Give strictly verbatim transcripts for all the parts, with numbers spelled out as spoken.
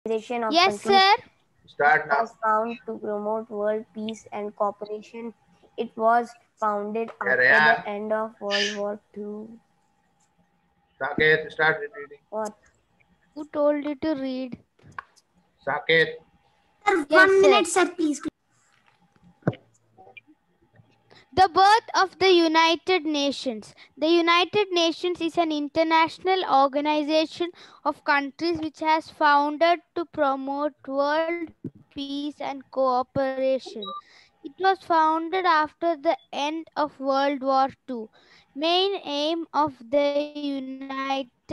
Organization of Yes, Countries sir. Start now. was found to promote world peace and cooperation. It was founded Yeah, after Ryan. the end of World War Two. Saket, start reading. What? Who told you to read? Saket. Sir, Yes, one sir. minute, sir, please. The birth of the United Nations. The United Nations is an international organization of countries which has founded to promote world peace and cooperation. It was founded after the end of World War Two. Main aim of the United Nations.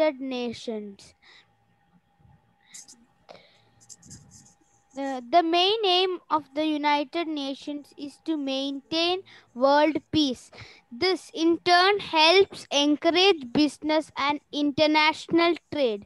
Uh, the main aim of the United Nations is to maintain world peace. This, in turn, helps encourage business and international trade.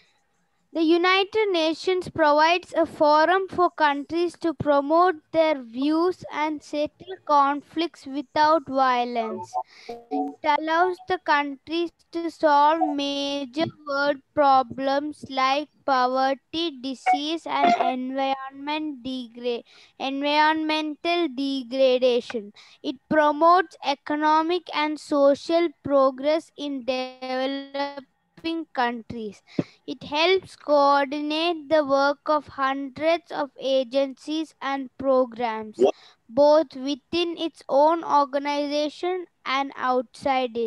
The United Nations provides a forum for countries to promote their views and settle conflicts without violence. It allows the countries to solve major world problems like poverty, disease, and environment degra- environmental degradation. It promotes economic and social progress in developing countries. It helps coordinate the work of hundreds of agencies and programs, both within its own organization and outside it.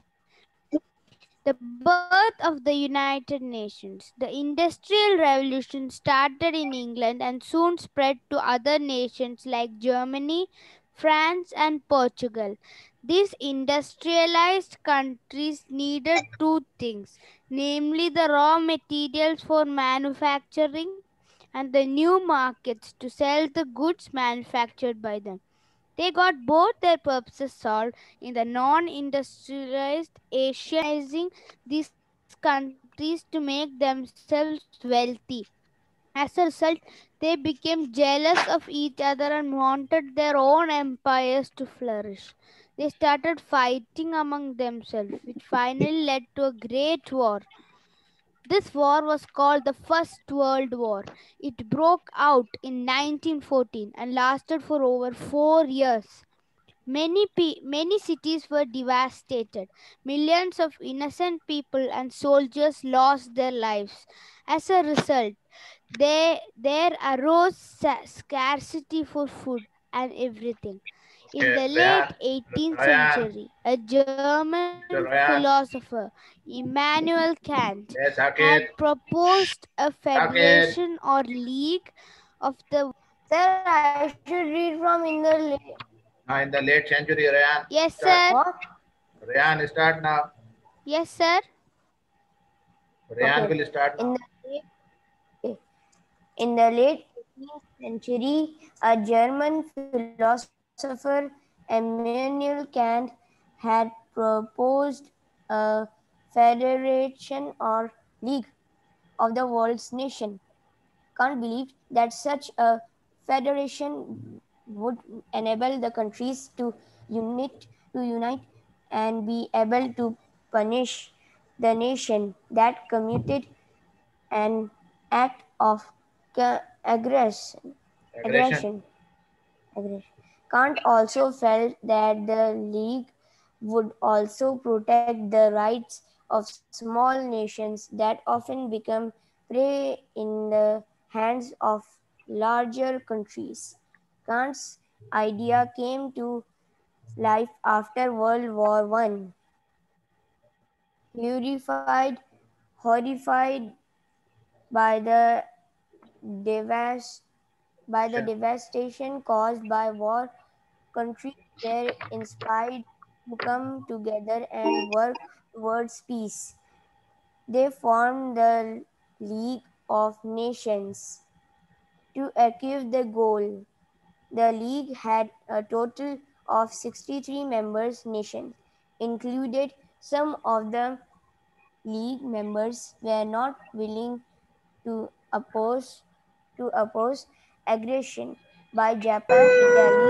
The birth of the United Nations. The Industrial Revolution started in England and soon spread to other nations like Germany, France, and Portugal. These industrialized countries needed two things, namely the raw materials for manufacturing and the new markets to sell the goods manufactured by them. They got both their purposes solved in the non industrialized Asia, these countries to make themselves wealthy. As a result, they became jealous of each other and wanted their own empires to flourish. They started fighting among themselves, which finally led to a great war. This war was called the First World War. It broke out in nineteen fourteen and lasted for over four years. Many, pe- many cities were devastated. Millions of innocent people and soldiers lost their lives. As a result, they, there arose sa- scarcity for food and everything. In Okay, the Ryan. late eighteenth Ryan. century, a German Mister Ryan. philosopher, Immanuel Kant, Yes, had Saket. proposed a Saket. federation or league of the. Sir, I should read from in the la- Now in the late century, Ryan. Yes, Start. sir. what? Ryan, start now. Yes, sir. Ryan Okay. will start In now. the late, okay. In the late eighteenth century, a German philosopher, Immanuel Kant, had proposed a federation or league of the world's nation. Kant believed that such a federation would enable the countries to unite, to unite and be able to punish the nation that committed an act of aggression. Aggression. aggression. aggression. Kant also felt that the League would also protect the rights of small nations that often become prey in the hands of larger countries. Kant's idea came to life after World War One. Horrified, horrified by the devast, by the devastation caused by war, countries were inspired to come together and work towards peace. They formed the League of Nations to achieve the goal. The League had a total of sixty-three members nations, included some of the League members were not willing to oppose to oppose aggression by Japan, Italy,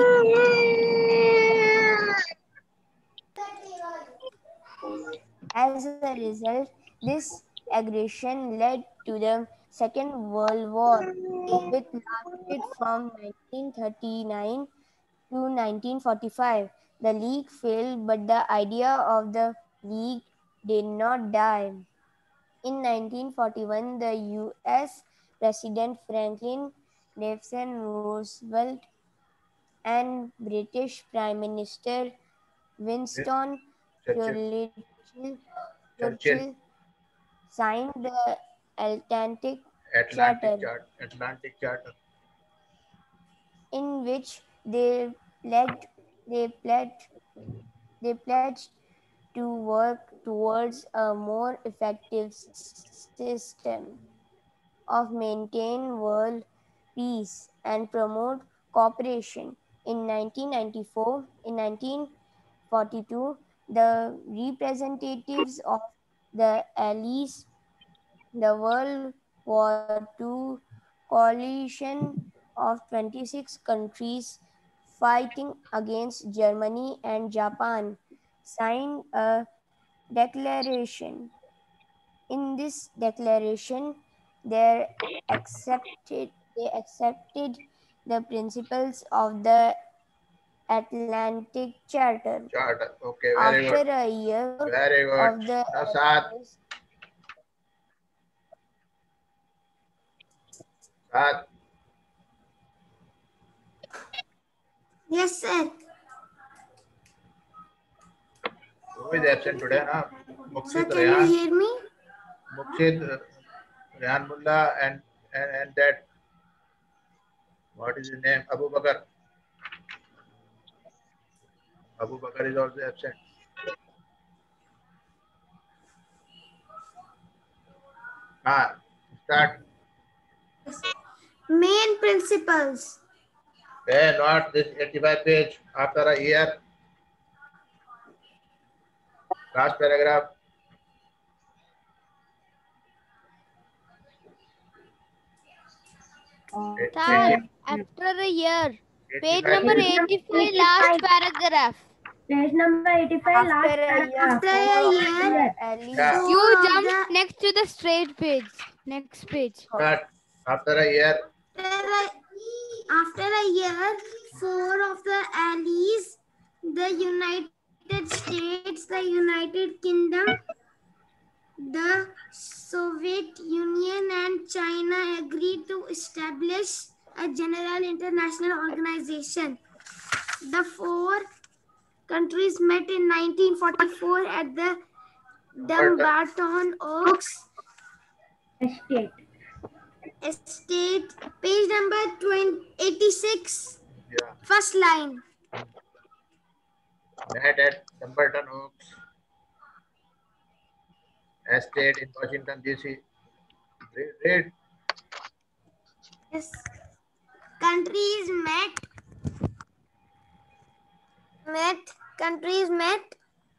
as a result, this aggression led to the Second World War, which lasted from nineteen thirty-nine to nineteen forty-five. The league failed, but the idea of the league did not die. In nineteen forty-one, the U S President Franklin Delano Roosevelt and British Prime Minister Yes. Winston Churchill. Churchill, Churchill. Churchill signed the Atlantic Atlantic Charter, Charter. Atlantic Charter. in which they pledged they pledged they pledged to work towards a more effective system of maintain world peace and promote cooperation. In nineteen ninety-four, in nineteen forty-two, the representatives of the Allies, the World War Two coalition of twenty-six countries fighting against Germany and Japan, signed a declaration. In this declaration, they accepted they accepted the principles of the Atlantic Charter. Charter. Okay, very After good. a year Very good. of the Now, Saad. Allies, Saad. Yes, sir. Who is absent today? Na? Sir, Muksid can you Rehan. hear me? Muksid uh, Rehan Mullah and, and and that. What is his name? Abu Bakr. Abu Bakr is also absent. Ah, start. Main principles. Hey, not this eighty-five page. After a year, last paragraph. Sir, after a year. Page eighty-five number page. eighty-five, last paragraph. Page number eighty-five, last after a year, After four a of year, the Allies, Yeah. four You of jump the next to the straight page. Next page. Start. After a year, After a, after a year, four of the allies, the United States, the United Kingdom, the Soviet Union, and China agreed to establish a general international organization. The four countries met in nineteen forty-four at the Dumbarton Oaks estate. Estate, page number eighty-six, yeah, first line. met at Dumbarton Oaks Estate in Washington, D C. Read, read. Yes. Countries met. Met. Countries met.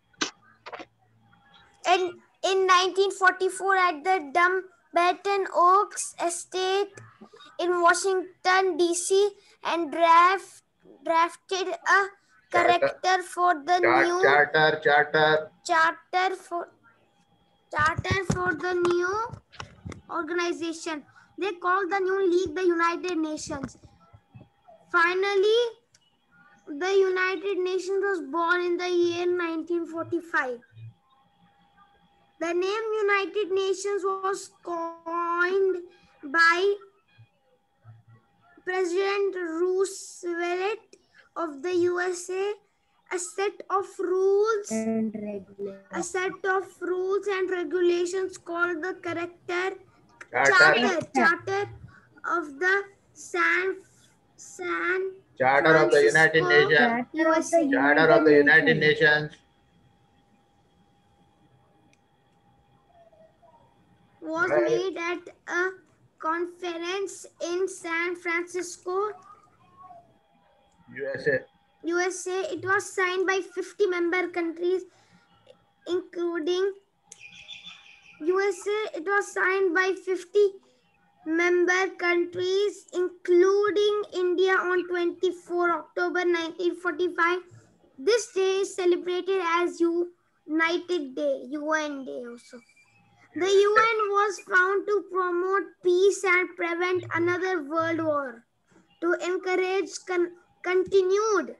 In, in nineteen forty-four at the Dumbarton Oaks Estate in Washington, D C and draft, drafted a character for the Char- new charter, charter. charter for charter for the new organization. They called the new league the United Nations. Finally, the United Nations was born in the year nineteen forty-five. The name United Nations was coined by President Roosevelt of the U S A. A set of rules And regular. a set of rules and regulations called the character Charter. charter charter of the San San Charter of the United Francisco, Nations. Charter of the Charter of the United Nations. Nations. was Right. made at a conference in San Francisco, U S A. U S A. It was signed by fifty member countries, including U S A. It was signed by fifty member countries, including India, on twenty-fourth of October nineteen forty-five. This day is celebrated as United Day, U N Day also. The U N was found to promote peace and prevent another world war, to encourage con- continued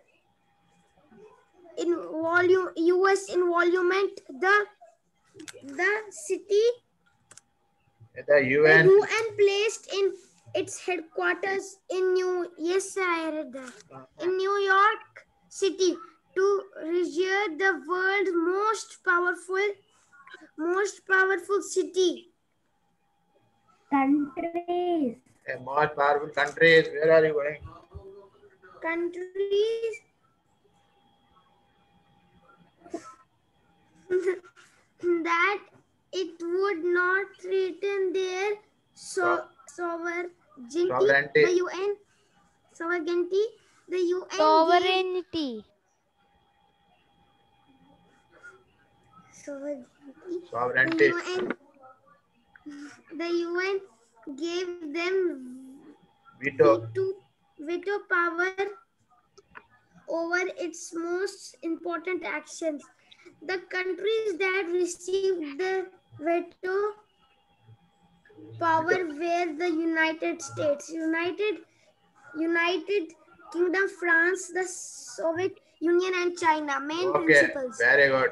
in volume U S involvement. The the city The the U N. U N placed in its headquarters in New yes sir, I read that in New York City to revere the world's most powerful most powerful city. Countries. A most powerful countries. Where are you going? Countries that it would not threaten their so- sovereignty. Sovereignty. The U N sovereignty. The U N gave Sovereignty. sovereignty. Sovereignty. The U N the U N gave them Veto. veto, veto power over its most important actions. The countries that received the veto power were the United States, United United Kingdom, France, the Soviet Union, and China. Main Okay. principles. Very good.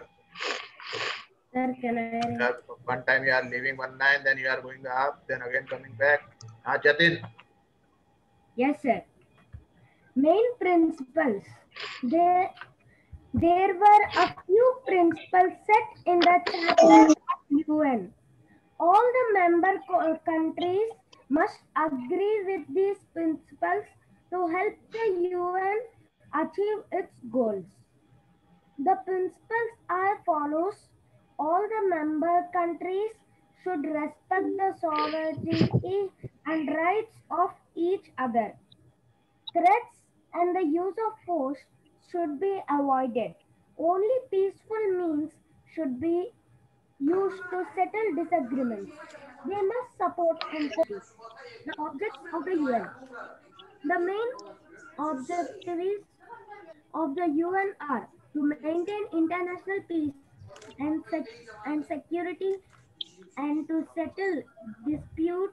Sir, can I read? Uh, One time you are leaving one line, then you are going up, then again coming back. Ah, Jatin. Yes, sir. Main principles. There, there were a few principles set in the Charter of U N. All the member co- countries must agree with these principles to help the U N achieve its goals. The principles are follows. All the member countries should respect the sovereignty and rights of each other. Threats and the use of force should be avoided. Only peaceful means should be used to settle disagreements. They must support and cooperate. The objects of the U N. The main objectives of the U N are to maintain international peace and, sec- and security and to settle disputes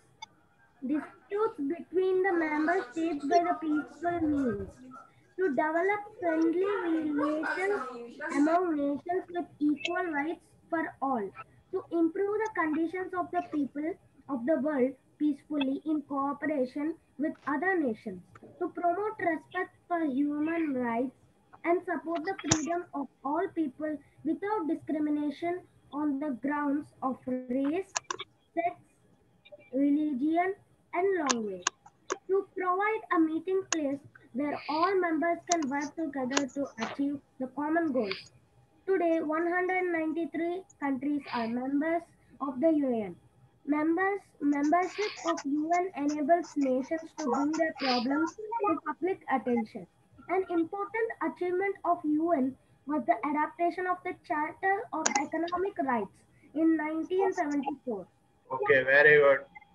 disputes between the member states by the peaceful means, to develop friendly relations among nations with equal rights for all, to improve the conditions of the people of the world peacefully in cooperation with other nations, to promote respect for human rights and support the freedom of all people without discrimination on the grounds of race, sex, religion, and language. To provide a meeting place where all members can work together to achieve the common goals. Today, one hundred ninety-three countries are members of the U N. Members, membership of U N enables nations to bring their problems to public attention. An important achievement of U N was the adaptation of the Charter of Economic Rights in nineteen seventy-four. Okay, very good.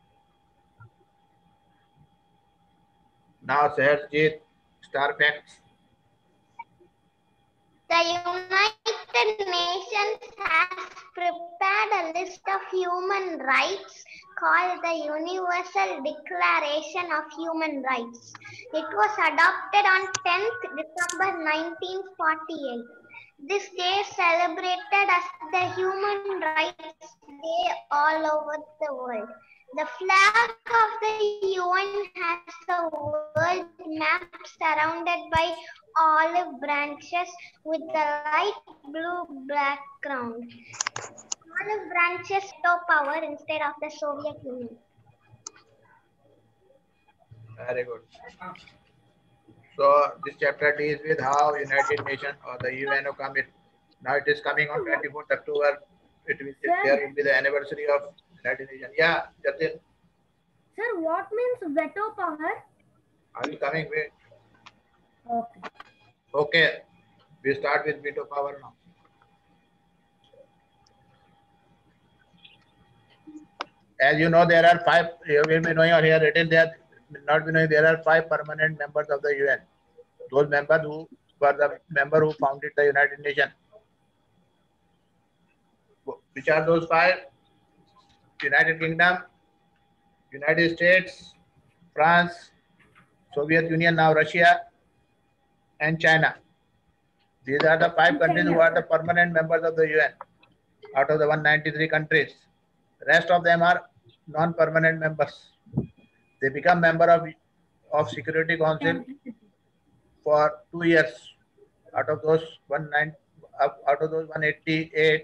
Now, Saharjit, star facts. The United Nations has prepared a list of human rights called the Universal Declaration of Human Rights. It was adopted on tenth December nineteen forty-eight. This day is celebrated as the Human Rights Day all over the world. The flag of the U N has a world map surrounded by olive branches with a light blue background. Olive branches show power instead of the Soviet Union. Very good. So this chapter deals with how United Nations or the U N come it. Now it is coming on twenty-fourth October. It will there will be the anniversary of United Nations. Yeah, Jatin. Sir, what means veto power? Are you coming? Wait. Okay. Okay. We start with veto power now. As you know, there are five. You will be knowing or here written there. Not be knowing there are five permanent members of the U N. Those members who were the member who founded the United Nations. Which are those five? United Kingdom, United States, France, Soviet Union, now Russia, and China. These are the five countries who are the permanent members of the U N out of the one hundred ninety-three countries. The rest of them are non-permanent members. They become member of, of Security Council for two years. Out of those one nine, out of those one eighty-eight,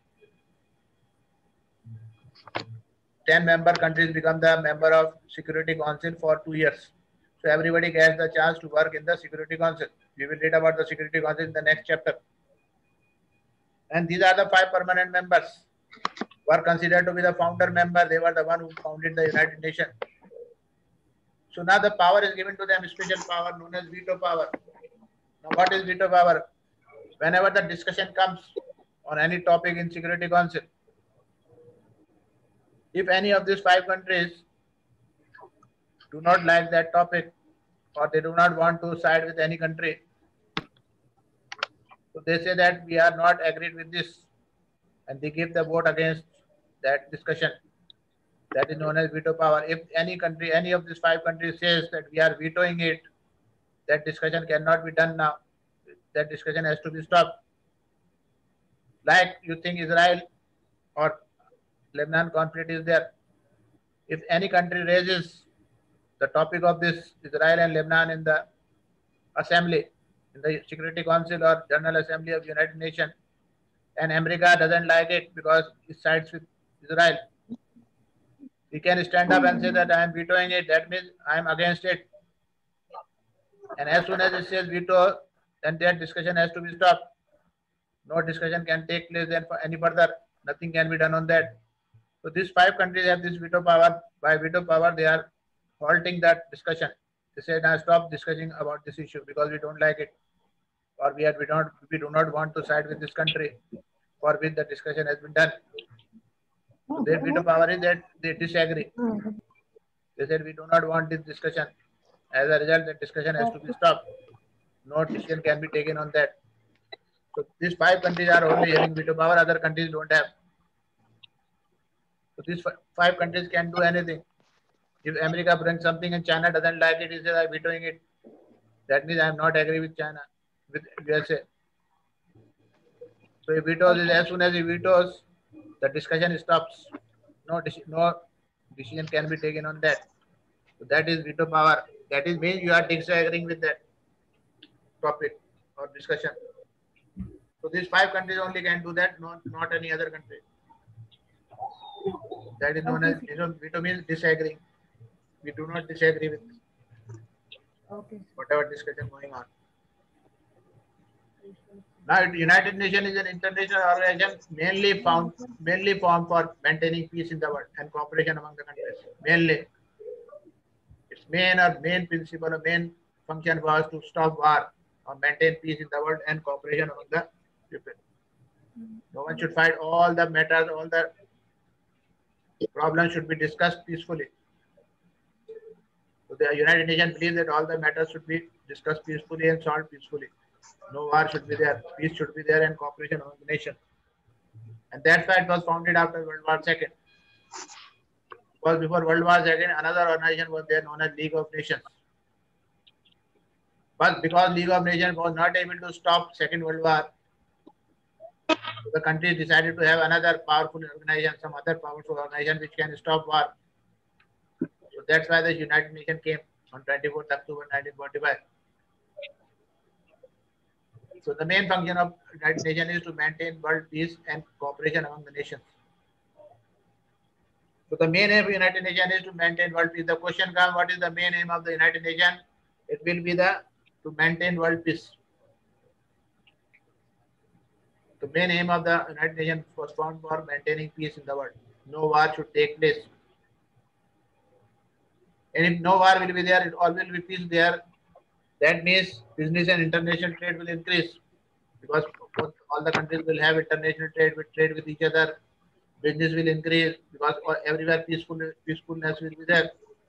ten member countries become the member of Security Council for two years. So everybody gets the chance to work in the Security Council. We will read about the Security Council in the next chapter. And these are the five permanent members who are considered to be the founder member. They were the one who founded the United Nations. So now the power is given to them, special power known as veto power. Now what is veto power? Whenever the discussion comes on any topic in Security Council, if any of these five countries do not like that topic, or they do not want to side with any country, so they say that we are not agreed with this, and they give the vote against that discussion. That is known as veto power. If any country, any of these five countries says that we are vetoing it, that discussion cannot be done now. That discussion has to be stopped. Like you think Israel or Lebanon conflict is there. If any country raises the topic of this Israel and Lebanon in the assembly, in the Security Council or General Assembly of the United Nations, and America doesn't like it because it sides with Israel, he can stand up and say that I am vetoing it. That means I am against it. And as soon as it says veto, then that discussion has to be stopped. No discussion can take place then for any further. Nothing can be done on that. So these five countries have this veto power. By veto power, they are halting that discussion. They say, now stop discussing about this issue because we don't like it, or we are we don't we do not want to side with this country for which the discussion has been done. So their veto power is that they disagree. They said we do not want this discussion. As a result, the discussion has to be stopped. No decision can be taken on that. So these five countries are only having veto power. Other countries don't have. So these five countries can do anything. If America brings something and China doesn't like it, he says I'm vetoing it. That means I am not agree with China, with U S A. So he vetoes is as soon as he vetoes, the discussion stops. No, no decision can be taken on that. So that is veto power. That is means you are disagreeing with that topic or discussion. So these five countries only can do that, not, not any other country. That is known okay. as, you know, veto means disagreeing. We do not disagree with okay. whatever discussion going on. Now, United Nations is an international organization mainly found, mainly formed for maintaining peace in the world and cooperation among the countries. Mainly, its main or main principle or main function was to stop war or maintain peace in the world and cooperation among the people. No one should fight. All the matters, all the problems should be discussed peacefully. So the United Nations believes that all the matters should be discussed peacefully and solved peacefully. No war should be there, peace should be there, and cooperation among the nations. And that's why it was founded after World War Second. Because before World War Second, another organization was there known as League of Nations. But because League of Nations was not able to stop Second World War, so the countries decided to have another powerful organization, some other powerful organization which can stop war. So that's why the United Nations came on twenty-fourth October nineteen forty-five. So the main function of United Nations is to maintain world peace and cooperation among the nations. So the main aim of United Nations is to maintain world peace. The question comes, what is the main aim of the United Nations? It will be the to maintain world peace. The main aim of the United Nations was found for maintaining peace in the world. No war should take place. And if no war will be there, it all will be peace there. That means business and international trade will increase because all the countries will have international trade, will trade with each other. Business will increase because everywhere peaceful, peacefulness will be there.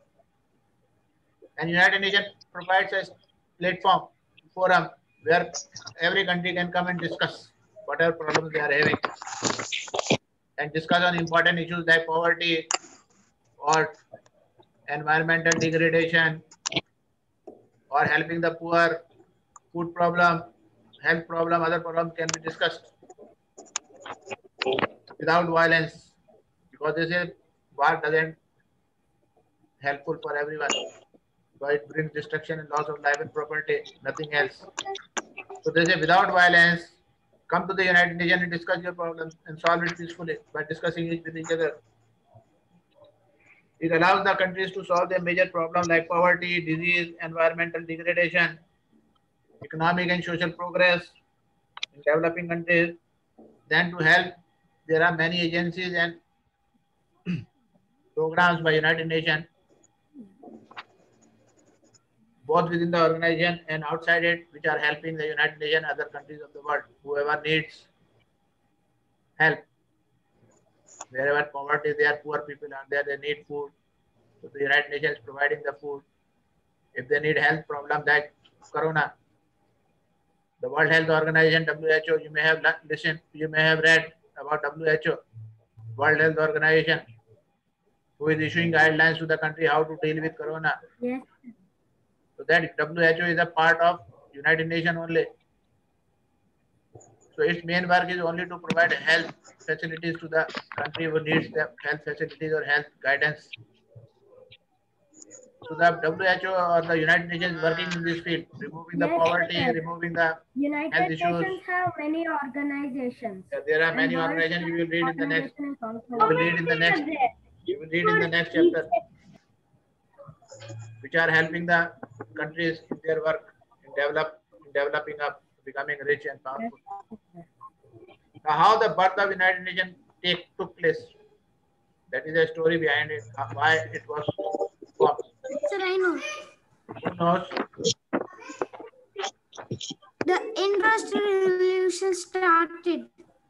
And United Nations provides a platform, forum where every country can come and discuss whatever problems they are having. and discuss on important issues like poverty or environmental degradation or helping the poor, food problem, health problem, other problems can be discussed without violence, because they say war doesn't helpful for everyone, but it brings destruction and loss of life and property, nothing else. So they say without violence, come to the United Nations and discuss your problems and solve it peacefully by discussing it with each other. It allows the countries to solve their major problems like poverty, disease, environmental degradation, economic and social progress in developing countries. Then to help, there are many agencies and programs by United Nations, both within the organization and outside it, which are helping the United Nations, other countries of the world, whoever needs help. Wherever poverty is there, poor people are there, they need food. So the United Nations is providing the food. If they need health problems like corona, the World Health Organization, W H O, you may have listened, you may have read about W H O, World Health Organization, who is issuing guidelines to the country how to deal with corona. Yes. So that W H O is a part of United Nations only. So its main work is only to provide health facilities to the country who needs the health facilities or health guidance. So the W H O or the United Nations is working in this field, removing the Yes, poverty, sir. removing the health United issues. Nations have many organizations. There are And many World organizations you will read in the next. Organization is also You will there. read in the next. You will read in the next For each chapter, which are helping the countries in their work in develop, in developing up, becoming rich and powerful. Now, how the birth of United Nations take took place? That is a story behind it. how- Why it was formed. Sir, I know. Who knows? The Industrial Revolution started.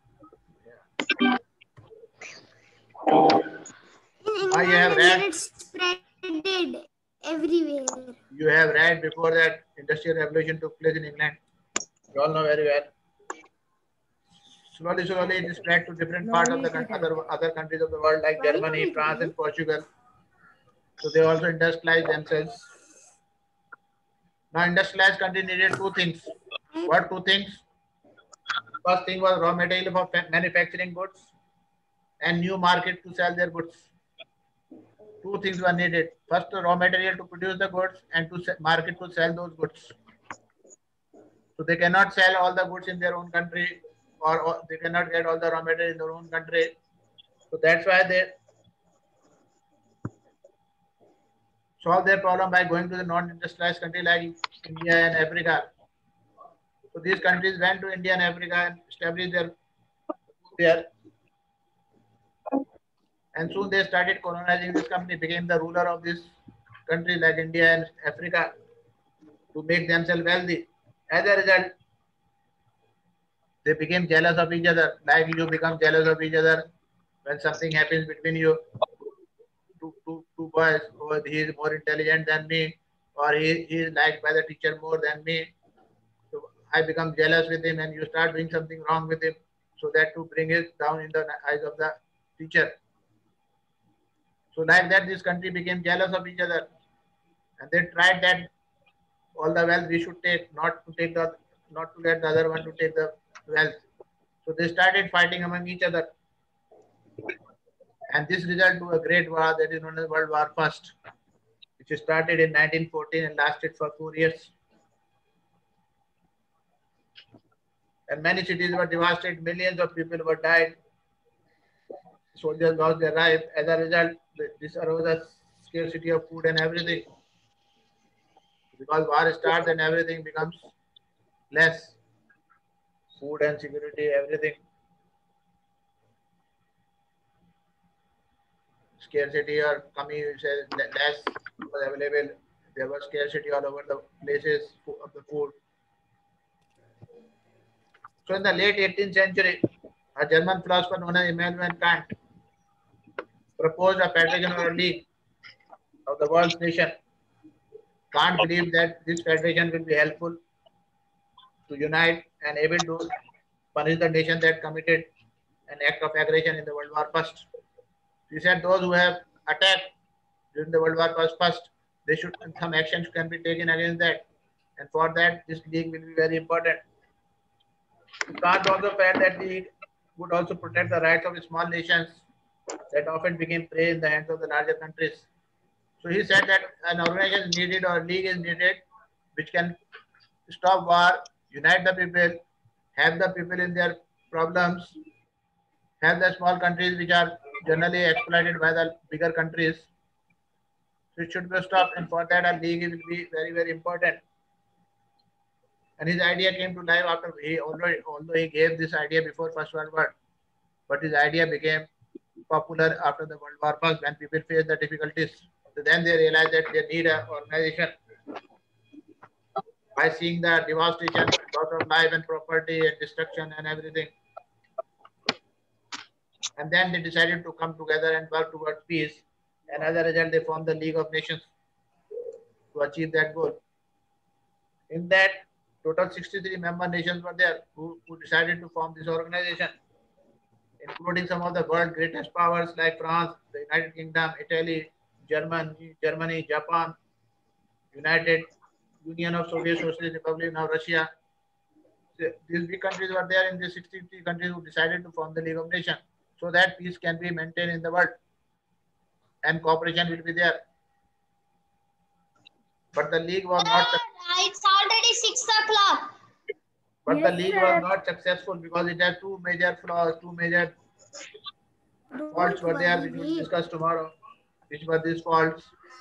In Why you have England, and read? then it spreaded everywhere. You have read before that Industrial Revolution took place in England. You all know very well. Slowly, slowly, it spread to different parts of the coun- other other countries of the world, like Why Germany, not France, Italy? and Portugal. So they also industrialized themselves. Now, industrialized country needed two things. What two things? First thing was raw material for fa- manufacturing goods and new market to sell their goods. Two things were needed. First, the raw material to produce the goods and to se- market to sell those goods. So they cannot sell all the goods in their own country, or, or they cannot get all the raw material in their own country. So that's why they solve their problem by going to the non-industrialized country like India and Africa. So these countries went to India and Africa and established their there. And soon they started colonizing this country, became the ruler of this country like India and Africa to make themselves wealthy. As a result, they became jealous of each other, like you become jealous of each other when something happens between you. Two, two, two boys, or he is more intelligent than me, or he, he is liked by the teacher more than me. So I become jealous with him and you start doing something wrong with him, so that to bring it down in the eyes of the teacher. So like that, this country became jealous of each other, and they tried that all the wealth we should take, not to take the, not to let the other one to take the wealth. So they started fighting among each other, and this resulted to a great war that is known as World War First, which started in nineteen fourteen and lasted for four years. And many cities were devastated, millions of people were died, soldiers lost their life. As a result, this arose a scarcity of food and everything. Because war starts and everything becomes less. Food and security, everything. Scarcity or kami says less was available. There was scarcity all over the places of the food. So in the late eighteenth century, a German philosopher known as Immanuel Kant proposed a federation or a league of the world's nation. Kant believed that this federation will be helpful to unite and able to punish the nation that committed an act of aggression in the World War First. He said those who have attacked during the World War First, they should some actions can be taken against that, and for that this league will be very important. Kant also felt that the league would also protect the rights of small nations that often became prey in the hands of the larger countries. So he said that an organization is needed or a league is needed which can stop war, unite the people, help the people in their problems, help the small countries which are generally exploited by the bigger countries. So it should be stopped, and for that a league will be very very important. And his idea came to life after he although although he gave this idea before First World War, but his idea became popular after the World War First when people faced the difficulties. So then they realized that they need an organization. By seeing the devastation, loss of life and property and destruction and everything. And then they decided to come together and work towards peace. And as a result, they formed the League of Nations to achieve that goal. In that, total sixty-three member nations were there who, who decided to form this organization, including some of the world's greatest powers like France, the United Kingdom, Italy, Germany, Germany, Japan, United Union of Soviet Socialist Republic, now Russia. These big countries were there in the sixty-three countries who decided to form the League of Nations so that peace can be maintained in the world and cooperation will be there. But the League was not. It's already six o'clock. But Yes, the League sir. was not successful because it has two major flaws, two major faults were there which we will discuss tomorrow. Which were these faults?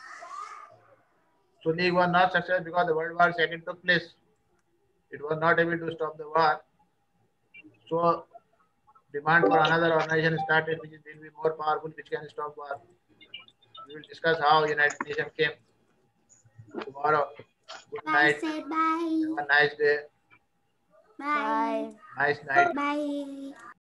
So League was not successful because the World War Second took place. It was not able to stop the war. So demand for another organization started which will be more powerful, which can stop war. We will discuss how United Nations came tomorrow. Good night. Bye. Say bye. Have a nice day. Bye. Bye. Nice night. Bye.